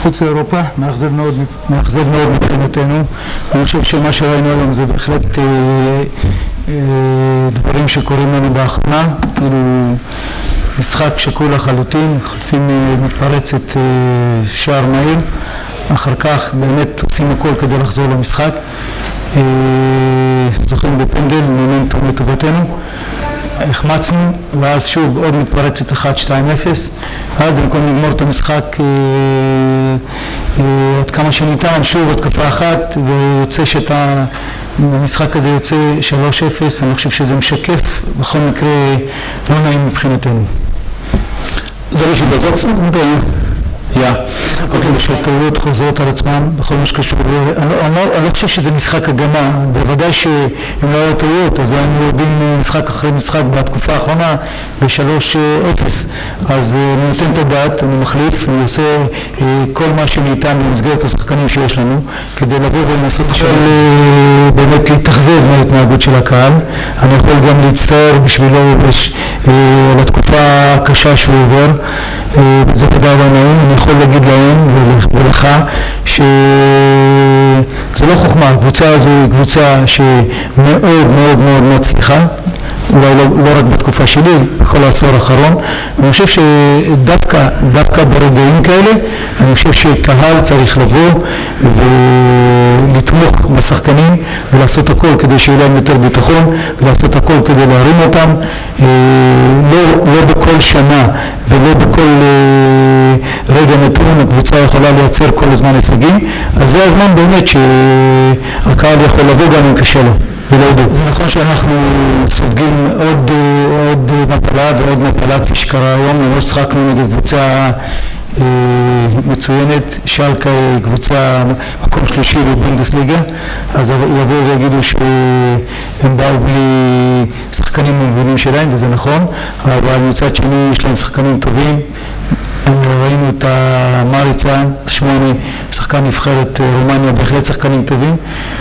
חוץ לאירופה, מאכזב מאוד מבחינתנו. אני חושב שמה שראינו היום זה בהחלט דברים שקורים לנו באחרונה, כאילו משחק שקול לחלוטין, חוטפים מתפרצת שער מהיר, אחר כך באמת עושים הכל כדי לחזור למשחק, זוכים בפנדל, מומנטום לטובתנו, החמצנו, ואז שוב עוד מתפרצת 1-2-0, ואז במקום לגמור את המשחק עוד כמה שניתן, שוב התקפה אחת, ויוצא המשחק הזה יוצא 3-0, אני חושב שזה משקף, בכל מקרה לא נעים מבחינתנו. זה לא שבזאת? אוקיי, שטעויות חוזרות על עצמם בכל מה שקשור, אני לא חושב שזה משחק הגנה, בוודאי שאם לא היו טעויות אז היינו יודעים משחק אחרי משחק בתקופה האחרונה ב-3-0, אז אני נותן את הדעת, אני מחליף, אני עושה כל מה שניתן במסגרת השחקנים שיש לנו כדי לבוא ולנסות באמת להתאכזב מההתנהגות של הקהל. אני יכול גם להצטער בשבילו לתקופה הקשה שהוא עובר, זה כדאי לא נעים. אני יכול להגיד להם ולך שזה לא חוכמה, הקבוצה הזו היא קבוצה שמאוד מאוד מאוד מצליחה, אולי לא רק בתקופה שלי, בכל העשור האחרון. אני חושב שדווקא ברגעים כאלה, אני חושב שקהל צריך לבוא ולתמוך בשחקנים ולעשות הכל כדי שיהיה להם יותר ביטחון, ולעשות הכל כדי להרים אותם, לא בכל שנה ולא בכל רגע נתון הקבוצה יכולה לייצר כל הזמן הישגים, אז זה הזמן באמת שהקהל יכול לבוא גם אם קשה לו. זה נכון שאנחנו סופגים עוד מפלה ועוד מפלה כפי שקרה היום, למרות ששחקנו נגד קבוצה מצוינת, שלקה היא קבוצה מקום שלישי בבונדסליגה, אז יבואו ויגידו שהם באו בלי שחקנים מובילים שלהם, וזה נכון, אבל מצד שני יש להם שחקנים טובים. ראינו את המריצה 8, שחקן נבחרת רומניה, בהחלט שחקנים טובים.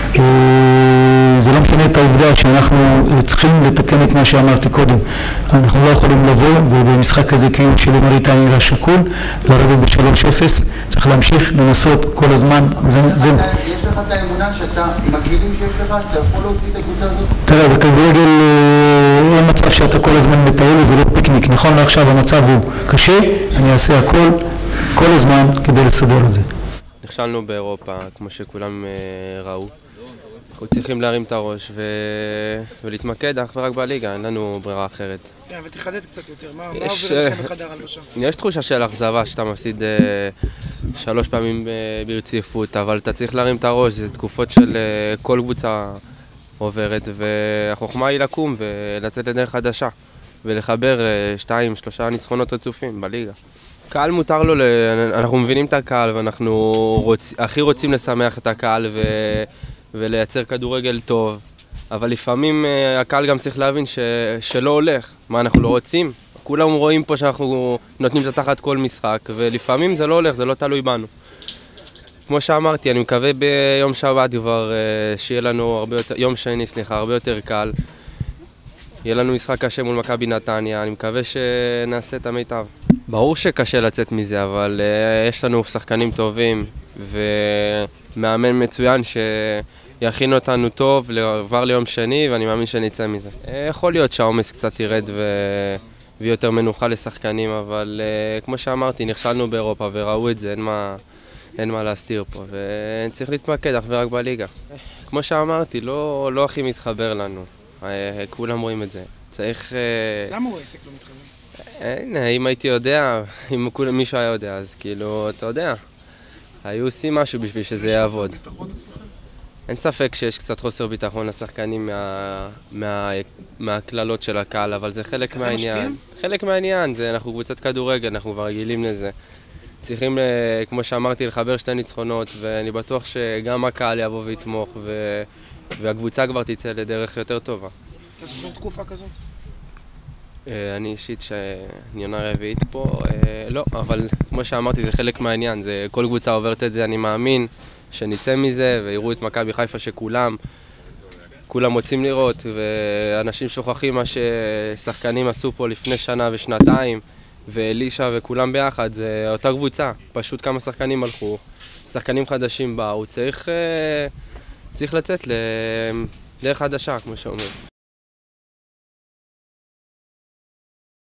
זה לא משנה את העובדה שאנחנו צריכים לתקן את מה שאמרתי קודם. אנחנו לא יכולים לבוא ובמשחק הזה כאילו שלמריטה נראה שקול, לרדת ב-3-0, צריך להמשיך לנסות כל הזמן. יש לך את האמונה שאתה, עם הכלים שיש לך, אתה יכול להוציא את הקבוצה הזאת? תראה, בכדורגל אין מצב שאתה כל הזמן מטייל, זה לא פיקניק. נכון לעכשיו המצב הוא קשה, אני אעשה הכל, כל הזמן כדי לסדר את זה. נכשלנו באירופה, כמו שכולם ראו. אנחנו צריכים להרים את הראש ולהתמקד אך ורק בליגה, אין לנו ברירה אחרת. כן, ותחדד קצת יותר, מה עובר לכם בחדר הלבשה? יש תחושה של אכזבה שאתה מפסיד 3 פעמים ברציפות, אבל אתה צריך להרים את הראש, זה תקופות של כל קבוצה עוברת, והחוכמה היא לקום ולצאת לדרך חדשה, ולחבר 2-3 ניצחונות רצופים בליגה. קהל מותר לו, אנחנו מבינים את הקהל ואנחנו הכי רוצים לשמח את הקהל ולייצר כדורגל טוב, אבל לפעמים הקהל גם צריך להבין שלא הולך, מה אנחנו לא רוצים. כולם רואים פה שאנחנו נותנים את התחת כל משחק, ולפעמים זה לא הולך, זה לא תלוי בנו. כמו שאמרתי, אני מקווה ביום שבת כבר שיהיה לנו יום שני, הרבה יותר קל. יהיה לנו משחק קשה מול מכבי נתניה, אני מקווה שנעשה את המיטב. ברור שקשה לצאת מזה, אבל יש לנו שחקנים טובים ומאמן מצוין שיכין אותנו טוב כבר ליום שני, ואני מאמין שנצא מזה. יכול להיות שהעומס קצת ירד ויותר מנוחה לשחקנים, אבל כמו שאמרתי, נכשלנו באירופה וראו את זה, אין מה להסתיר פה, וצריך להתמקד אך ורק בליגה. כמו שאמרתי, לא הכי מתחבר לנו, כולם רואים את זה. צריך... למה הוא העסק לא מתחבר? הנה, אם הייתי יודע, אם מישהו היה יודע, אז כאילו, אתה יודע, היו עושים משהו בשביל שזה יעבוד. יש חוסר ביטחון אצלכם? אין ספק שיש קצת חוסר ביטחון לשחקנים מהכללות של הקהל, אבל זה חלק מהעניין. חלק מהעניין, אנחנו קבוצת כדורגל, אנחנו כבר רגילים לזה. צריכים, כמו שאמרתי, לחבר 2 ניצחונות, ואני בטוח שגם הקהל יבוא ויתמוך, והקבוצה כבר תצא לדרך יותר טובה. אתה זוכר תקופה כזאת? אני אישית שאני עונה רביעית פה, לא, אבל כמו שאמרתי, זה חלק מהעניין. כל קבוצה עוברת את זה, אני מאמין שנצא מזה ויראו את מכבי חיפה שכולם רוצים לראות, ואנשים שוכחים מה ששחקנים עשו פה לפני שנה ושנתיים, ואלישה וכולם ביחד, זה אותה קבוצה. פשוט כמה שחקנים הלכו, שחקנים חדשים באו, צריך לצאת לדרך חדשה, כמו שאומרים.